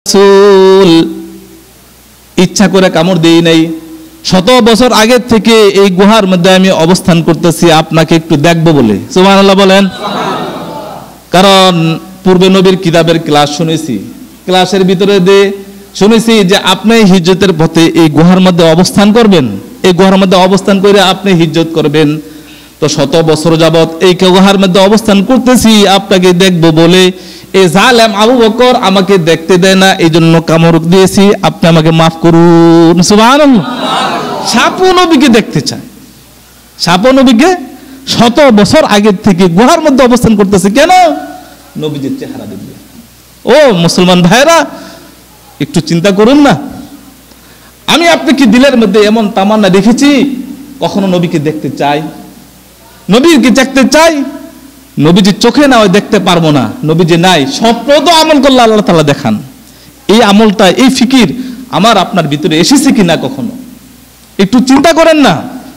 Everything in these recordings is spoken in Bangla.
রাসূল ইচ্ছা করে কামড় দেই নাই, শত বছর আগে থেকে এই গুহার মধ্যে আমি অবস্থান করতেছি আপনাকে একটু দেখবো বলে। সুবহানাল্লাহ বলেন। কারণ পূর্বে নবীর কিতাবের ক্লাস শুনেছি, ক্লাসের ভিতরে দিয়ে শুনেছি যে আপনি হিজরতের পথে এই গুহার মধ্যে অবস্থান করবেন, এই গুহার মধ্যে অবস্থান করে আপনি হিজরত করবেন। তো শত বছর যাবত এই গুহার মধ্যে অবস্থান করতেছি আপনাকে দেখবো বলে এই জালেম আবু বকর আমাকে দেখতে দেয় না, এই জন্য কামড় দিয়েছি, আপনি আমাকে মাফ করুন। সুবহানাল্লাহ। সাপও নবীকে দেখতে চায়, সাপও নবীকে শত বছর আগে থেকে গুহার মধ্যে অবস্থান করতেছে কেন? নবীজির চেহারা দেখবে। ও মুসলমান ভাইরা, একটু চিন্তা করুন না, আমি আপনি কি দিলের মধ্যে এমন তামান্না দেখেছি কখনো নবীকে দেখতে চাই, নবীকে দেখতে চাই? নবীজির চোখে না হয় দেখতে পারবো না, নবীজি নাই, স্বপ্ন তো আমল করলে আল্লাহ তাআলা দেখান। এই আমলটা, এই ফিকির আমার আপনার ভিতরে এসেছে কিনা কখনো? একটু চিন্তা করেন না।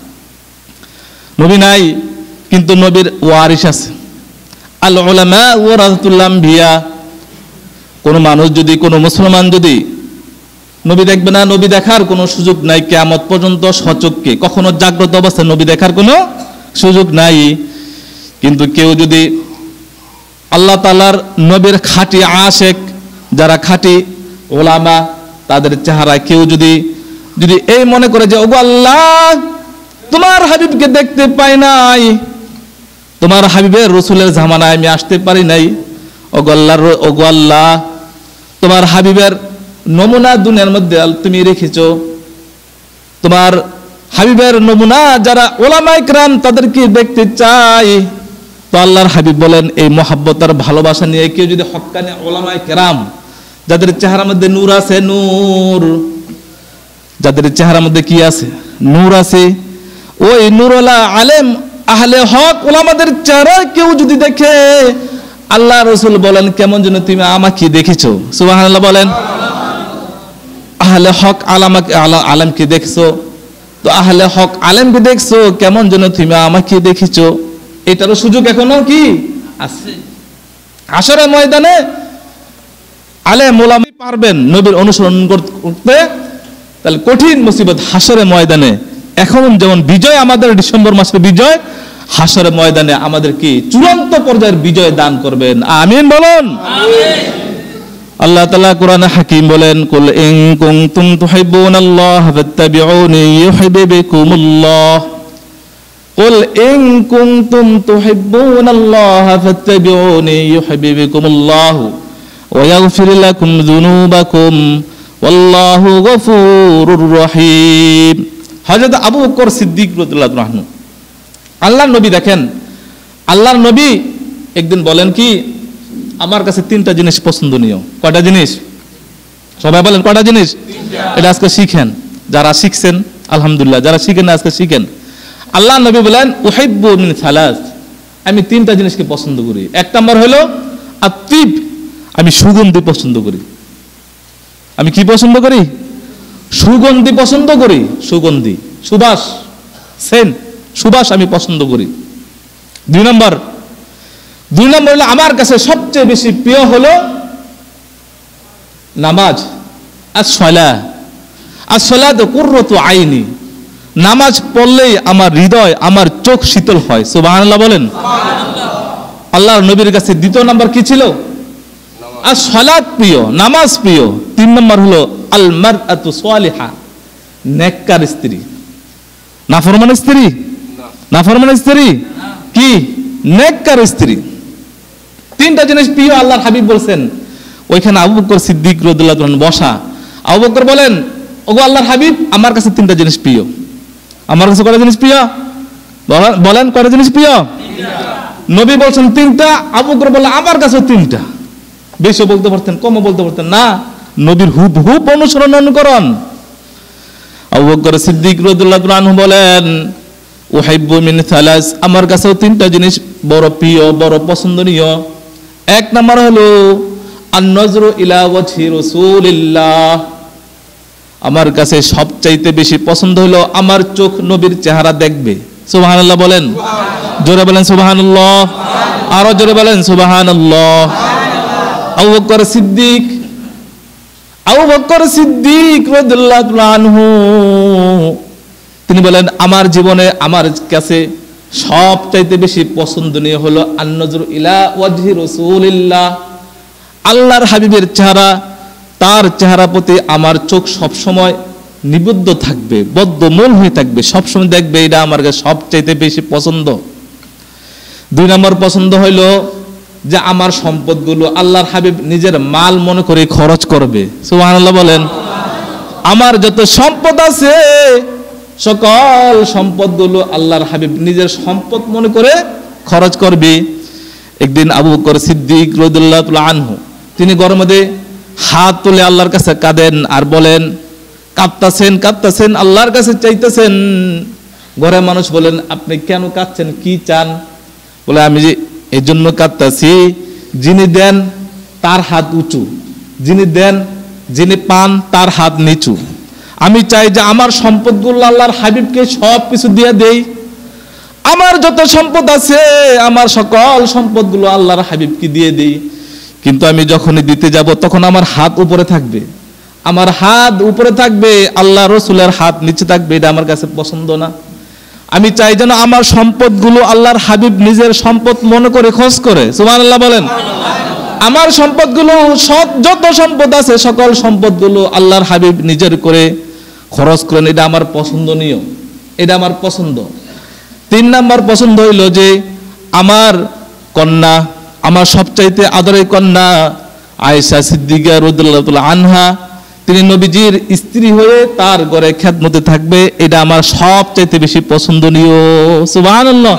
নবী নাই কিন্তু নবীর ওয়ারিস আছে। আল উলামা ওয়ারাসাতুল আম্বিয়া। কোন মানুষ যদি, কোন মুসলমান যদি নবী দেখবে না, নবী দেখার কোনো সুযোগ নাই কিয়ামত পর্যন্ত সচক্ষে, কখনো জাগ্রত অবস্থায় নবী দেখার কোনো সুযোগ নাই। কিন্তু কেউ যদি আল্লাহ তাআলার নবীর খাঁটি আশেক, যারা খাঁটি ওলামা, তাদের চেহারা কেউ যদি এই মনে করে যে ওগো আল্লাহ তোমার হাবিবকে দেখতে পাই নাই, তোমার হাবিবের রসুলের জামানায় আমি আসতে পারি নাই, ওগো আল্লাহ তোমার হাবিবের নমুনা দুনিয়ার মধ্যে তুমি রেখেছো, তোমার হাবিবের নমুনা যারা ওলামায়ে কেরাম তাদেরকে দেখতে চাই। তো আল্লাহর হাবিব বলেন এই মহাব্বত আর ভালোবাসা নিয়ে কেউ যদি হক্কানি ওলামায়ে কেরাম, যাদের চেহারার মধ্যে নূর আছে, নূর, যাদের চেহারার মধ্যে কি আছে? নূর আছে, ওই নূরওয়ালা আলেম আহলে হক ওলামাদের চেহারা কেউ যদি দেখে, আল্লাহ রাসূল বলেন কেমন যেন তুমি আমাকে দেখেছো। সুবহানাল্লাহ বলেন। আহলে হক আলেমকে দেখছো, তো আহলে হক আলেমকে দেখছো, কেমন যেন তুমি আমাকে দেখেছো। এটারও সুযোগ এখনো কি আছে? হাশরের ময়দানে আলেম ওলামা পারবেন নবীর অনুসরণ করতে, তাহলে কঠিন মুসিবত হাশরের ময়দানে। এখন যেমন বিজয় আমাদের ডিসেম্বর মাসের বিজয়, হাশরের ময়দানে আমাদের কি চূড়ান্ত পর্যায়ের বিজয় দান করবেন। আমিন বলুন। আল্লাহ তাআলা কোরআনে হাকিম বলেন, কুল ইন কুনতুম তুহিব্বুনাল্লাহ ফাত্তাবিউনি ইউহিব্বুকুমুল্লাহ। কুল ইন কুনতুম তুহিব্বুনাল্লাহ ফাত্তাবিউনি ইউহিব্বুকুমুল্লাহ ওয়া ইয়াগফির লাকুম যুনুবাকুম ওয়াল্লাহু গফুরুর রহিম। হযরত আবু বকর সিদ্দিক রাদিয়াল্লাহু আনহু, আল্লাহর নবী দেখেন, আল্লাহর নবী একদিন বলেন কি, আমার কাছে তিনটা জিনিস পছন্দনীয়। কয়টা জিনিস? সবাই বলেন কয়টা জিনিস? এটা আজকে শিখেন, যারা শিখছেন আলহামদুলিল্লাহ, যারা শিখেন আজকে শিখেন। আল্লাহ নবী বলেন উহিব্বু মিন সালাস, আমি তিনটা জিনিসকে পছন্দ করি। এক নম্বর হলো আতিব, আমি সুগন্ধি পছন্দ করি। আমি কি পছন্দ করি? সুগন্ধি পছন্দ করি। সুগন্ধি, সুবাস, সেন, সুবাস আমি পছন্দ করি। দুই নম্বর হলো আমার কাছে সবচেয়ে বেশি প্রিয় হলো নামাজ। as-salatu qurratu আইনি, নামাজ পড়লেই আমার হৃদয়, আমার চোখ শীতল হয়। সুবহানাল্লাহ বলেন। আল্লাহর নবীর কাছে দ্বিতীয় নাম্বার কি ছিল? as-salat প্রিয়, নামাজ প্রিয়। তিন নম্বর হলো আল মারআতু সালিহা, নেককার স্ত্রী। নাফরমান স্ত্রী? নাফরমান স্ত্রী কি? নেককার স্ত্রী। তিনটা জিনিস প্রিয় আল্লাহর হাবিব বলছেন। ওইখানে আবু বকর সিদ্দিক রাদিয়াল্লাহু আনহু বসা। আবু বকর বলেন, ওগো আল্লাহর হাবিব, আমার কাছে তিনটা জিনিস প্রিয়। আমার কাছে কয়টা জিনিস প্রিয়? বলেন কয়টা জিনিস প্রিয়? নবী বলছেন তিনটা, আবু বকর বললেন আমার কাছে তিনটা। বেশি বলতে পারতেন, কমও বলতে পারতেন না, নবীর হুবহু অনুসরণ করুন। আবু বকর সিদ্দিক রাদিয়াল্লাহু আনহু বলেন উহিব্বু মিন সালাস, আমার কাছেও তিনটা জিনিস বড় প্রিয়, বড় পছন্দনীয়। এক নাম্বার হলো আন-নজরু ইলা ওয়াজহি রাসূলিল্লাহ, আমার কাছে সবচাইতে বেশি পছন্দ হলো আমার চোখ নবীর চেহারা দেখবে। সুবহানাল্লাহ বলেন, জোরে বলেন সুবহানাল্লাহ, আরো জোরে বলেন সুবহানাল্লাহ। আবু বকর সিদ্দিক আবু বকর সিদ্দিক রাদিয়াল্লাহু তাআলা আনহু তিনি বলেন, আমার জীবনে আমার কাছে সবচাইতে বেশি পছন্দনীয় হলো আন-নজরু ইলা ওয়াজহি রাসূলিল্লাহ, আল্লাহর হাবিবের চেহারা, তার চেহারা প্রতি আমার চোখ সব সময় নিবদ্ধ থাকবে, বদ্ধমূল হয়ে থাকবে, সব সময় দেখবে, এটা আমার কাছে সবচাইতে বেশি পছন্দ। 2 নম্বর পছন্দ হইলো যে আমার সম্পদগুলো আল্লাহর হাবিব নিজের মাল মনে করে খরচ করবে। সুবহানাল্লাহ বলেন। আমার যত সম্পদ আছে সকল সম্পদগুলো আল্লাহর হাবিব নিজের সম্পদ মনে করে খরচ করবে। একদিন আবু বকর সিদ্দিক রাদিয়াল্লাহু তাআলা আনহু তিনি ঘরের মধ্যে হাত তুলে আল্লাহর কাছে কাঁদেন আর বলেন, কাঁদতেছেন আল্লাহর কাছে চাইতেছেন। ঘরের মানুষ বলেন, আপনি কেন কাঁদছেন, কি চান? বলে, আমি যে এই জন্য কাঁদতেছি, যিনি দেন তার হাত উঁচু, যিনি দেন যিনি পান তার হাত নিচু। আমি চাই যে আমার সম্পদগুলো আল্লাহর হাবিবকে সব কিছু দিয়ে দেই। আমার যত সম্পদ আছে আমার সকল সম্পদগুলো আল্লাহর হাবিবকে দিয়ে দেই, কিন্তু আমি যখনই দিতে যাব তখন আমার হাত উপরে থাকবে, আমার হাত উপরে থাকবে, আল্লাহ রসুলের হাত নিচে থাকবে। এটা আমার কাছে পছন্দ না। আমি চাই যেন আমার সম্পদগুলো আল্লাহর হাবিব নিজের সম্পদ মনে করে খরচ করে। সুবহানাল্লাহ বলেন। আমার সম্পদগুলো যত সম্পদ আছে সকল সম্পদগুলো আল্লাহর হাবিব নিজের করে খরচ করেন, এটা আমার পছন্দনীয়, এটা আমার পছন্দ। 3 নম্বর পছন্দ হইল যে আমার কন্যা, আমার সবচাইতে আদরের কন্যা আয়েশা সিদ্দিকা রাদিয়াল্লাহু তাআলা আনহা, তিনি নবীজির স্ত্রী হয়ে তার ঘরে খেদমতে থাকবে, এটা আমার সবচাইতে বেশি পছন্দনীয়। সুবহানাল্লাহ।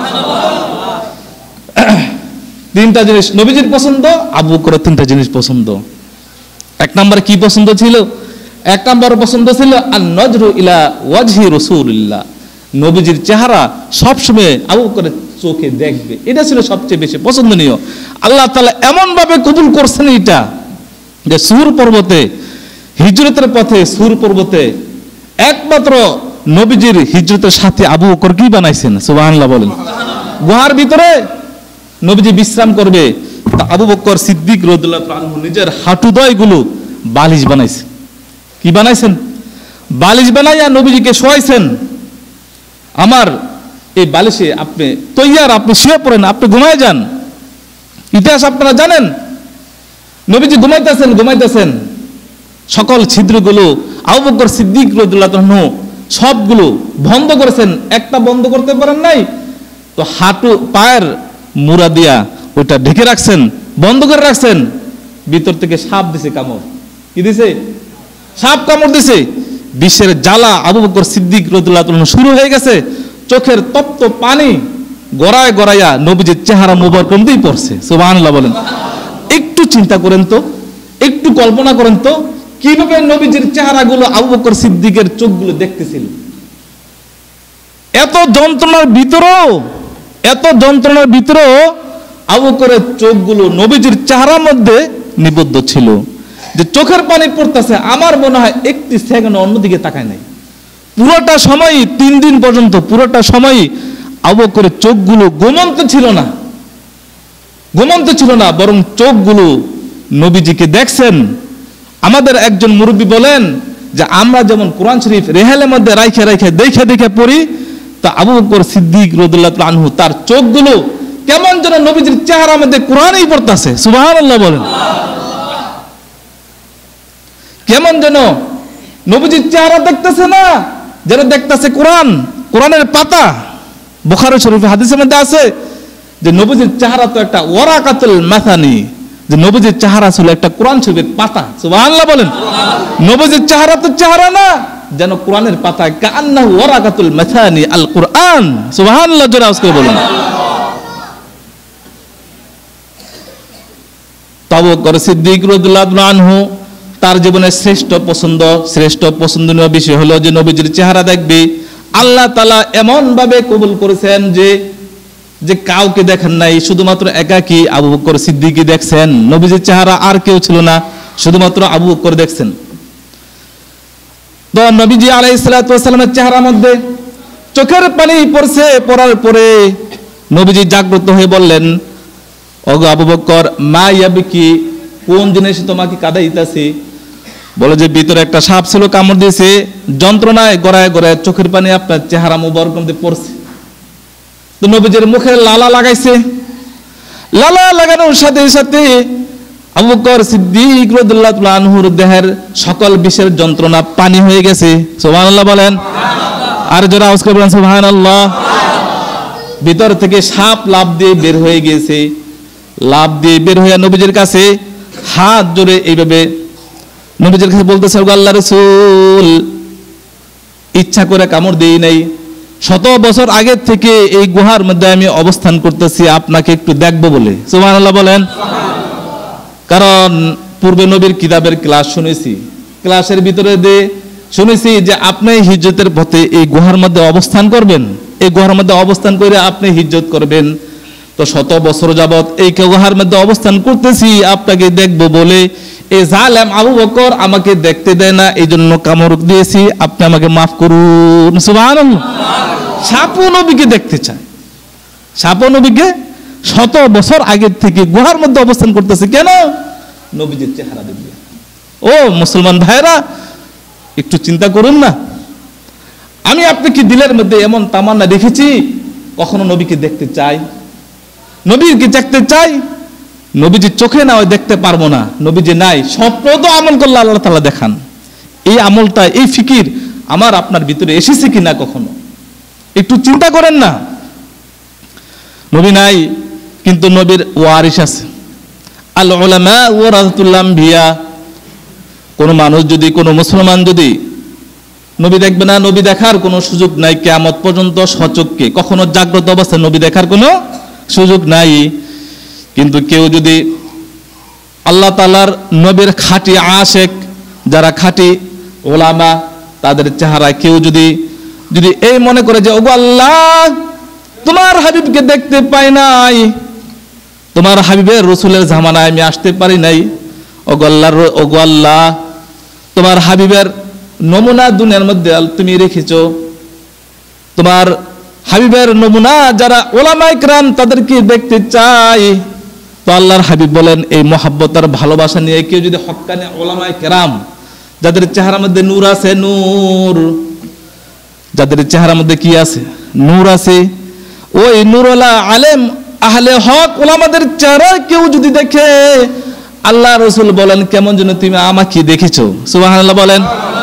3টা জিনিস নবীজির পছন্দ, আবু বকরের 3টা জিনিস পছন্দ। 1 নম্বর কি পছন্দ ছিল? 1 নম্বর পছন্দ ছিল আন-নজরু ইলা ওয়াজহি রাসূলিল্লাহ, নবীজির চেহারা সবসময় আবু বকরের চোখে দেখবে, এটা ছিল সবচেয়ে বেশি পছন্দনীয়। আল্লাহ তাআলা এমন ভাবে কবুল করছেন এটা যে সুর পর্বতে, হিজরতের পথে সুর পর্বতে একমাত্র নবীজির হিজরতের সাথে আবু বকর কি বানাইছেন? সুবহানাল্লাহ বলেন। গুহার ভিতরে নবীজি বিশ্রাম করবে, তা আবু বকর সিদ্দিক রাদিয়াল্লাহু তাআলা আনহু নিজের হাঁটুদয়গুলো বালিশ বানাইছেন। কি বানাইছেন? বালিশ বানাইয়া নবীজিকে শোয়াইছেন। আমার এই বালিশে আপনি তৈয়ার, আপনি শুয়ে পড়েন, আপনি ঘুমায় যান। ইতিহাস আপনারা জানেন, নবীজি ঘুমাইতেছেন, সকল ছিদ্রগুলো আবু বকর সিদ্দিক রাদিয়াল্লাহু তাআলা আনহু সবগুলো বন্ধ করেছেন, একটা বন্ধ করতে পারেন নাই, তো হাঁটু পায়ের মুড়া দিয়া ওইটা ঢেকে রাখছেন, বন্ধ করে রাখছেন। ভিতর থেকে সাপ দিছে কামড়। কি দিছে? সাপ কামড় দিছে। বিষের জ্বালা আবু বকর সিদ্দিক রাদিয়াল্লাহু তাআলা শুরু হয়ে গেছে। চোখের তপ্ত পানি গড়ায় গড়াইয়া নবীজির চেহারা মুবারক দিয়ে পড়ছে। সুবহানাল্লাহ বলেন। একটু চিন্তা করেন তো, একটু কল্পনা করেন তো, কিভাবে নবীজির চেহারাগুলো আবু বকর সিদ্দিকের চোখগুলো দেখতেছিল। এত যন্ত্রণার ভিতরেও আবু বকরের চোখগুলো নবীজির চেহারার মধ্যে নিবদ্ধ ছিল, যে চোখের পানি পড়তেছে। আমার মনে হয় একটি সেকেন্ড অন্যদিকে তাকায় নাই। পুরোটা সময়, 3 দিন পর্যন্ত পুরোটা সময় আবু বকরের চোখগুলো ঘুমন্ত ছিল না, বরং চোখগুলো নবীজিকে দেখছেন। আমাদের একজন মুরব্বী বলেন যে আমরা যেমন কোরআন শরীফ রেহালের মধ্যে রাইখে দেখে পড়ি, তা আবু বকর সিদ্দিক রাদিয়াল্লাহু তাআলা আনহু তার চোখগুলো কেমন যেন নবীজির চেহারার মধ্যে কোরআনই পড়তেছে। সুবহানাল্লাহ বলেন। কেমন যেন নবীজির চেহারা দেখতেছে না, যেন দেখতেছে কোরআনের পাতা। বুখারী শরীফে হাদিসের মধ্যে আছে যে নবীজির চেহারা তো একটা ওয়ারাকাতুল মাসানি, যে নবীজির চেহারা ছিল একটা কোরআন শরীফের পাতা। সুবহানাল্লাহ বলেন। নবীজির চেহারা তো চেহারা না, যেন কোরআনের পাতা, কান্নাহু ওয়ারাকাতুল মাসানি আল কোরআন। সুবহানাল্লাহ জোরে আওয়াজ করে বলেন। আবু বকর সিদ্দিক রাদিয়াল্লাহু আনহু তার জীবনের শ্রেষ্ঠ পছন্দনীয় বিষয় হলো যে নবীজির চেহারা দেখবে। আল্লাহ তাআলা এমন ভাবে কবুল করেছেন যে কাউকে দেখেন নাই, শুধুমাত্র একাকী আবু বকর সিদ্দিকই দেখছেন। নবীজির চেহারা আর কেউ ছিল না, শুধুমাত্র আবু বকর দেখছেন। তো নবীজি আলাইহিস সালাতু ওয়াস সালামের চেহারার মধ্যে চোখের পানি পড়ার পরে নবীজি জাগ্রত হয়ে বললেন, ওগো আবু বকর, মা ইয়াবকি, কোন জিনিস তোমাকে কাঁদাইতাছে? বলে যে ভিতরে একটা সাপ ছিল, কামড় দিয়েছে, যন্ত্রণায় গড়ায় গড়ায় চোখের পানি আপনার চেহারা মুবারক মধ্যে পড়ছে। তো নবীজির মুখে লালা লাগাইছে, লালা লাগানোর সাথে সাথে আবু বকর সিদ্দিক রাদিয়াল্লাহু তাআলা আনহুর দেহের সকল বিষের যন্ত্রণা পানি হয়ে গেছে। সুবহানাল্লাহ বলেন। আর যারা আওয়াজ করে বলেন সুবহানাল্লাহ। ভিতর থেকে সাপ লাফ দিয়ে বের হয়ে গিয়েছে, লাফ দিয়ে বের হয়ে নবীজির কাছে হাত জোড়ে এইভাবে নবীজির কাছে বলতেছে, ওগো আল্লাহর রাসূল, ইচ্ছা করে কামড় দেই নাই, শত বছর আগের থেকে এই গুহার মধ্যে আমি অবস্থান করতেছি আপনাকে একটু দেখবো বলে। সুবহানাল্লাহ বলেন। কারণ পূর্বে নবীর কিতাবের ক্লাস শুনেছি, ক্লাসের ভিতরে দিয়ে শুনেছি যে আপনি হিজরতের পথে এই গুহার মধ্যে অবস্থান করবেন, এই গুহার মধ্যে অবস্থান করে আপনি হিজরত করবেন। তো শত বছর যাবত এই গুহার মধ্যে অবস্থান করতেছি আপনাকে দেখবো বলে এই জালেম আবু বকর আমাকে দেখতে দেয় না, এই জন্য কামড় দিয়েছি, আপনি আমাকে মাফ করুন। সুবহানাল্লাহ। সাপও নবীকে দেখতে চায়, সাপও নবীকে শত বছর আগের থেকে গুহার মধ্যে অবস্থান করতেছে, কেন? নবীজির চেহারা দেখবে। ও মুসলমান ভাইরা, একটু চিন্তা করুন না, আমি আপনাকে দিলের মধ্যে এমন তামান্না রেখেছি কখনো নবীকে দেখতে চাই, নবীকে দেখতে চাই, নবীজির চোখে না হয় দেখতে পারবো না, নবীজি নাই, স্বপ্ন তো আমল করলে আল্লাহ তাআলা দেখান। এই আমলটা, এই ফিকির আমার আপনার ভিতরে এসেছে কিনা কখনো একটু চিন্তা করেন না। নবী নাই, কিন্তু নবীর ওয়ারিস আছে। আল উলামা ওয়ারাসাতুল আম্বিয়া। কোন মানুষ যদি, কোন মুসলমান যদি নবী দেখবে না, নবী দেখার কোনো সুযোগ নাই কিয়ামত পর্যন্ত সচক্ষে, কখনো জাগ্রত অবস্থায় নবী দেখার কোনো সুযোগ নাই। কিন্তু কেউ যদি আল্লাহ তাআলার নবীর খাঁটি আশেক, যারা খাঁটি ওলামা, তাদের চেহারায় কেউ যদি যদি এই মনে করে যে ওগো আল্লাহ, তোমার হাবিবকে দেখতে পাই নাই, তোমার হাবিবের রসুলের জামানায় আমি আসতে পারি নাই, ওগো আল্লাহ, তোমার হাবিবের নমুনা দুনিয়ার মধ্যে তুমি রেখেছো, তোমার হাবিবের নমুনা যারা ওলামায়ে কেরাম তাদেরকে দেখতে চাই। তো আল্লাহর হাবিব বলেন, এই মহাব্বত আর ভালোবাসা নিয়ে কেউ যদি হক্কানি ওলামায়ে কেরাম, যাদের চেহারার মধ্যে নূর আছে, নূর, যাদের চেহারার মধ্যে কি আছে? নূর আছে, ওই নূরওয়ালা আলেম আহলে হক ওলামাদের চেহারা কেউ যদি দেখে, আল্লাহ রাসূল বলেন কেমন যেন তুমি আমাকে দেখেছো। সুবহানাল্লাহ বলেন।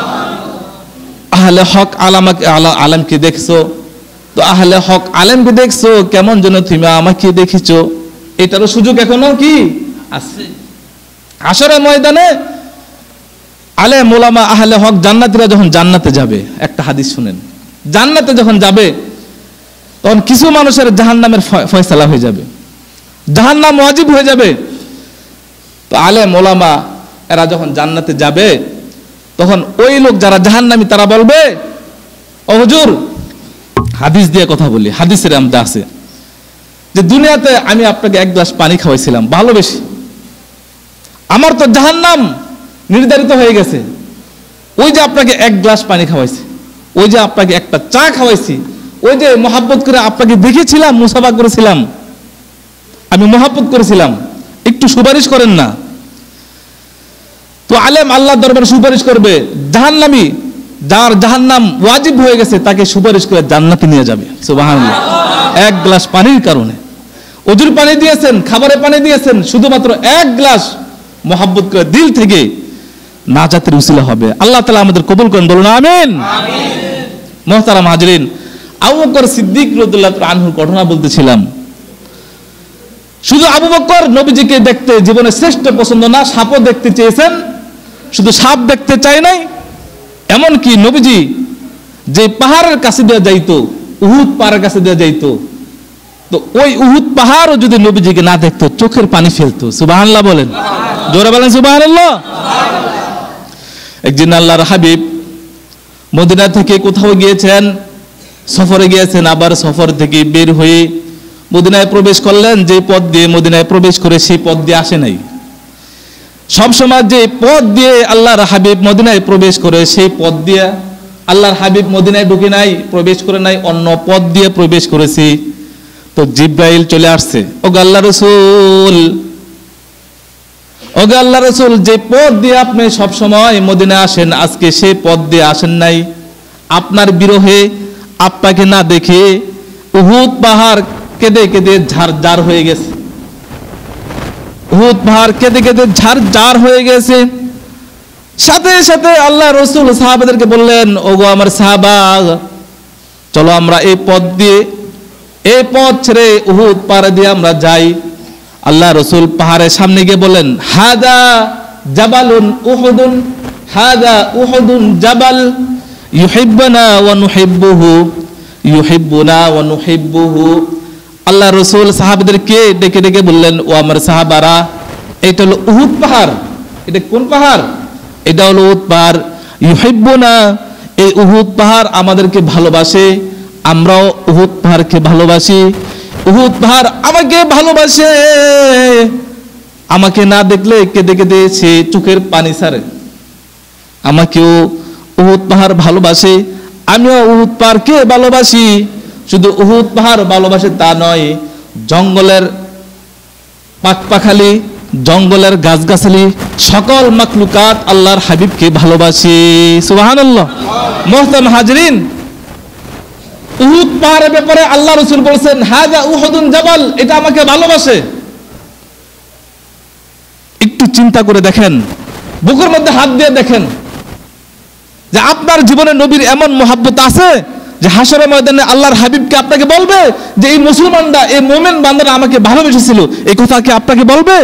আহলে হক আলেমকে দেখছো, তো আহলে হক আলেমকে দেখছো, কেমন যেন তুমি আমাকে দেখেছো, এটারও সুযোগ এখনো কি আছে। হাশরের ময়দানে আলেম ওলামা আহলে হক জান্নাতীরা যখন জান্নাতে যাবে, একটা হাদিস শুনেন, জান্নাতে যখন যাবে তখন কিছু মানুষের জাহান্নামের ফয়সালা হয়ে যাবে, জাহান্নাম ওয়াজিব হয়ে যাবে। তো আলেম ওলামা এরা যখন জান্নাতে যাবে, তখন ওই লোক যারা জাহান্নামী তারা বলবে, ও হুজুর, হাদিস দিয়ে কথা বলি, হাদিসের আমদা আছে যে দুনিয়াতে আমি আপনাকে এক গ্লাস পানি খাওয়াইছিলাম ভালোবেসে, আমার তো জাহান্নাম নির্ধারিত হয়ে গেছে, ওই যে আপনাকে এক গ্লাস পানি খাওয়াইছি, ওই যে আপনাকে একটা চা খাওয়াইছি, ওই যে মহাব্বত করে আপনাকে দেখেছিলাম, মুসাফা করেছিলাম, আমি মহাব্বত করেছিলাম, একটু সুপারিশ করেন না। তো আলেম আল্লাহর দরবারে সুপারিশ করবে, জাহান্নামী যার জাহান্নাম ওয়াজিব হয়ে গেছে তাকে সুপারিশ করে জান্নাতে নিয়ে যাবে। সুবহানাল্লাহ। এক গ্লাস পানির কারণে, ওজুর পানি দিয়েছেন, খাবারের পানি দিয়েছেন, শুধুমাত্র এক গ্লাস মহাব্বত করে দিল থেকে নাজাতের উসিলা হবে। আল্লাহ তাআলা আমাদের কবুল করেন, বলুন আমিন। মুহতারাম হাজরিন, আবু বকর সিদ্দিক রাদিয়াল্লাহু তাআলা আনহুর ঘটনা বলতেছিলাম। শুধু আবু বকর নবীজিকে দেখতে জীবনে শ্রেষ্ঠ পছন্দ না, সাপও দেখতে চেয়েছেন, শুধু সাপ দেখতে চায় নাই, এমনকি নবীজি যে পাহাড়ের কাছে দেওয়া যাইতো, উহুদ পাহাড়ের কাছে দেওয়া যাইতো, তো ওই উহুদ পাহাড়ও যদি নবীজিকে না দেখতো চোখের পানি ফেলতো। সুবহানাল্লাহ বলেন, জোরে বলেন সুবহানাল্লাহ। একদিন আল্লাহর হাবিব মদিনা থেকে কোথাও গিয়েছেন, সফরে গিয়েছেন, আবার সফর থেকে বের হয়ে মদিনায় প্রবেশ করলেন। যে পথ দিয়ে মদিনায় প্রবেশ করে সেই পথ দিয়ে আসে নাই, সবসময় যে পথ দিয়ে আল্লাহর হাবিব মদিনায় প্রবেশ করে সেই পথ দিয়ে আল্লাহর হাবিব মদিনায় ঢুকে নাই, প্রবেশ করে নাই, অন্য পথ দিয়ে প্রবেশ করেছি। তো জিব্রাইল চলে আসছে, ও আল্লাহর রাসূল, ওগো আল্লাহ রাসূল, যে পথ দিয়ে আপনি সব সময় মদিনায় আসেন, আজকে সেই পথ দিয়ে আসেন নাই। আপনার বিরহে আপনাকে না দেখে উহুদ পাহাড় কেঁদে কেঁদে ঝারঝার হয়ে গেছে। উহুদ পাহাড় কেঁদে কেঁদে ঝারঝার হয়ে গেছে। সাথে সাথে আল্লাহ রাসূল সাহাবাদেরকে বললেন, ওগো আমার সাহাবা, চলো আমরা এই পথ দিয়ে, এই পথ ছেড়ে উহুদ পাহাড় দিয়ে আমরা যাই। আল্লাহ রাসূল পাহাড়ের সামনে গিয়ে বলেন, হাদা জাবালুন উহুদুন, হাদা উহুদুন জাবাল ইউহিব্বুনা ওয়া নুহিব্বুহু, ইউহিব্বুনা ওয়া নুহিব্বুহু। আল্লাহ রাসূল সাহাবাদেরকে ডেকে ডেকে বললেন, ও আমার সাহাবারা, এটা হলো উহুদ পাহাড়। এটা কোন পাহাড়? এটা হলো উহুদ পাহাড়। ইউহিব্বুনা, এই উহুদ পাহাড় আমাদেরকে ভালোবাসে, আমরাও উহুদ পাহাড়কে ভালোবাসি। উহুদ পাহাড় আমাকে ভালোবাসে, আমাকে না দেখলে কেঁদে কেঁদে সে চোখের পানি ছাড়ে। আমাকেও উহুদ পাহাড় ভালোবাসে, আমিও উহুদ পাহাড়কে ভালোবাসি। শুধু উহুদ পাহাড় ভালোবাসে তা নয়, জঙ্গলের পাখপাখালি, জঙ্গলের গাছগাছালি, সকল মাখলুকাত আল্লাহর হাবিবকে ভালোবাসে। সুবহানাল্লাহ। মুহতারাম হাজরিন, উহুদ পাহাড়ের ব্যাপারে আল্লাহ রাসূল বলেছেন, হাযা উহুদুন জাবাল, এটা আমাকে ভালোবাসে। একটু চিন্তা করে দেখেন, বুকের মধ্যে হাত দিয়ে দেখেন যে আপনার জীবনে নবীর এমন মহব্বত আছে যে হাসরের ময়দানে আল্লাহর হাবিবকে আপনাকে বলবে যে এই মুসলমানরা, এই মুমিন বান্দারা আমাকে ভালোবেসেছিল, এই কথা কি আপনাকে বলবে?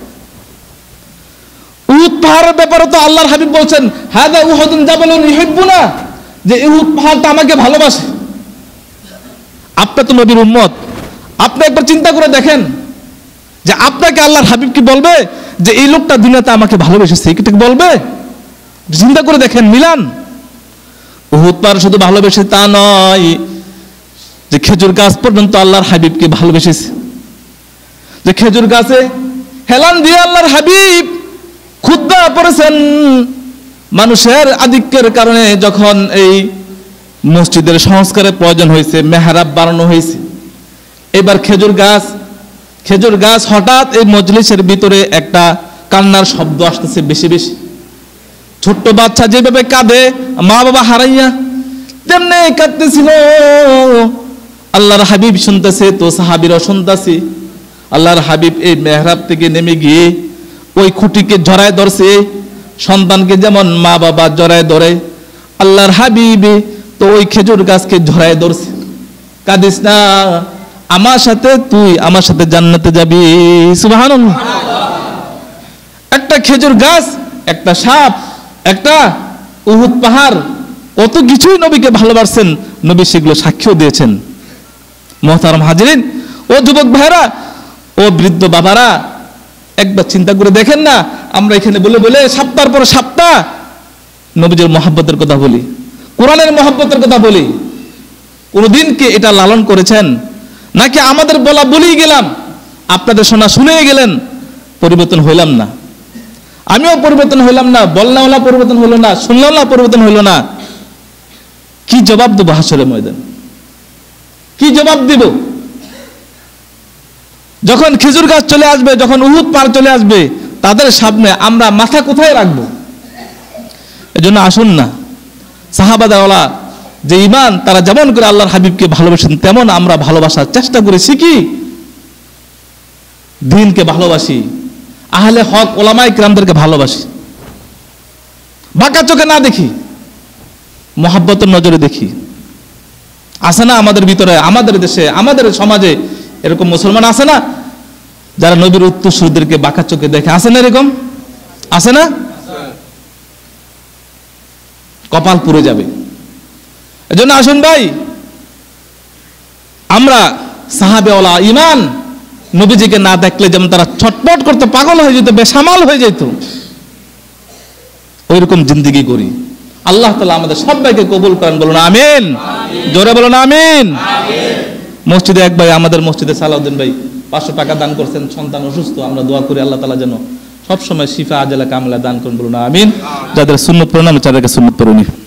উহুদ পাহাড়ের ব্যাপারে তো আল্লাহর হাবিব বলছেন, হাযা উহুদুন জাবালুন ইউহিব্বুনা, যে উহুদ পাহাড়টা আমাকে ভালোবাসে। আপনি তো নবীর উম্মত, আপনি একবার চিন্তা করে দেখেন যে আপনাকে আল্লাহর হাবিব কি বলবে যে এই লোকটা দুনিয়াতে আমাকে ভালোবেসেছে, এটা বলবে? চিন্তা করে দেখেন, মিলান। উহুদ পাহাড় শুধু ভালোবেসে তা নয়, যে খেজুর গাছ পর্যন্ত আল্লাহর হাবিবকে ভালোবেসেছে। যে খেজুর গাছে হেলান দিয়ে আল্লাহর হাবিব খুতবা পড়েছেন। মানুষের আধিক্যের কারণে যখন এই মসজিদের সংস্কারের প্রয়োজন হয়েছে, মেহরাব বানানো হয়েছে, এবার খেজুর গাছ হঠাৎ এই মজলিসের ভিতরে একটা কান্নার শব্দ আসতেছে বেশি বেশি। ছোট্ট বাচ্চা যেভাবে কাঁদে মা বাবা হারাইয়া, তেমনি কাঁদতেছিল। আল্লাহর হাবিব শুনতেছে, তো সাহাবীরাও শুনতেছে। আল্লাহর হাবিব এই মেহরাব থেকে নেমে গিয়ে ওই খুঁটিকে জড়ায় ধরছে, সন্তানকে যেমন মা বাবা জড়ায় ধরে, আল্লাহর হাবিব তো ওই খেজুর গাছকে জড়ায় ধরছে। কাঁদিস না, আমার সাথে তুই আমার সাথে জান্নাতে যাবি। সুবহানাল্লাহ। একটা খেজুর গাছ, একটা সাপ, একটা উহুদ পাহাড়, কত কিছুই নবীকে ভালোবাসেন, নবী সেগুলো সাক্ষ্য দিয়েছেন। মুহতারাম হাজিরিন, ও যুবক ভাইরা, ও বৃদ্ধ বাবারা, একবার চিন্তা করে দেখেন না, আমরা এখানে বলে বলে সপ্তাহের পর সপ্তাহ নবীজির মহব্বতের কথা বলি, কোরআনের মহব্বতের কথা বলি। কোনদিন কি এটা লালন করেছেন? নাকি আমাদের বলা বলেই গেলাম, আপনাদের শোনা শুনেই গেলেন, পরিবর্তন হইলাম না? আমিও পরিবর্তন হইলাম না, বলনাওয়ালা পরিবর্তন হইল না, শুনলাওয়ালা পরিবর্তন হইল না। কি জবাব দেব হাসরের ময়দান? কি জবাব দিব? যখন খেজুর গাছ চলে আসবে, যখন উহুদ পাহাড় চলে আসবে, তাদের সামনে আমরা মাথা কোথায় রাখবো? এজন্য আসুন না, সাহাবাদাওয়ালা যে ঈমান, তারা যেমন করে আল্লাহর হাবিবকে ভালোবাসেন, তেমন আমরা ভালোবাসার চেষ্টা করে শিখি, দ্বীনকে ভালোবাসি, আহলে হক ওলামায়ে কিরামদেরকে ভালোবাসি। বাঁকা চোখে না দেখি, মহব্বতের নজরে দেখি। আছে না আমাদের ভিতরে, আমাদের দেশে, আমাদের সমাজে এরকম মুসলমান আছে না যারা নবীর উত্তরসূরিদেরকে বাঁকা চোখে দেখে? আছে না এরকম? আছে না? কপাল পুড়ে যাবে। এজন্য আসুন ভাই, আমরা সাহাবেওয়ালা ঈমান, নবীজিকে না দেখলে যেমন তারা ছটপট করতে, পাগল হয়ে যেত, বেসামাল হয়ে যেত, ওইরকম জিন্দেগি করি। আল্লাহ তাআলা আমাদের সবাইকে কবুল করেন, বলুন আমিন। জোরে বলুন আমিন। মসজিদে এক ভাই, আমাদের মসজিদে সালাউদ্দিন ভাই 500 টাকা দান করছেন, সন্তান অসুস্থ, আমরা দোয়া করি আল্লাহ তাআলা যেন সবসময় শিফা আজলা কামলা দান করুন, বলুন আমিন। যাদের সুন্নত প্রণাম, তাদেরকে সুন্নত পড়ুনি।